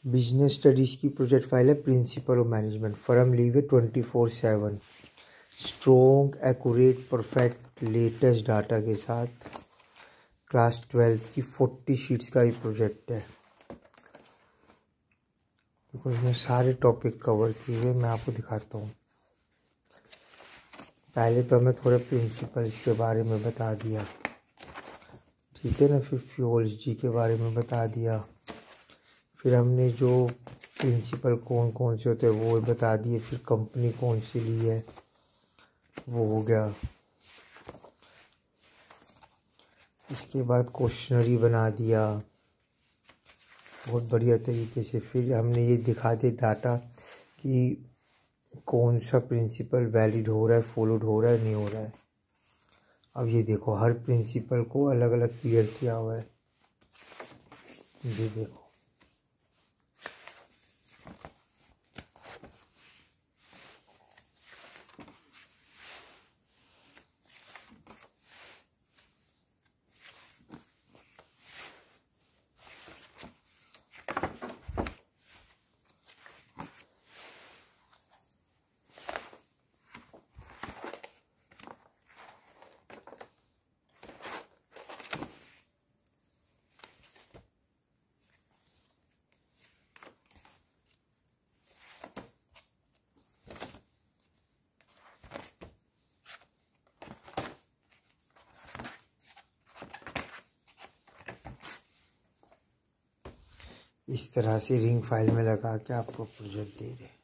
Business studies की project file है, principle of management, firm लीव है 24/7, strong accurate perfect latest data के साथ क्लास 12th की 40 शीट्स का ही प्रोजेक्ट है। देखो इसमें सारे टॉपिक कवर किए हुए, मैं आपको दिखाता हूँ। पहले तो हमें थोड़े प्रिंसिपल्स के बारे में बता दिया, ठीक है ना, फिर फ्यूलॉजी के बारे में बता दिया, फिर हमने जो प्रिंसिपल कौन कौन से होते हैं वो बता दिए, फिर कंपनी कौन सी ली है वो हो गया। इसके बाद क्वेश्चनरी बना दिया बहुत बढ़िया तरीके से। फिर हमने ये दिखा दिया डाटा कि कौन सा प्रिंसिपल वैलिड हो रहा है, फॉलोड हो रहा है, नहीं हो रहा है। अब ये देखो हर प्रिंसिपल को अलग अलग क्लियर किया हुआ है, ये देखो। इस तरह से रिंग फाइल में लगा के आपको प्रोजेक्ट दे रहे हैं।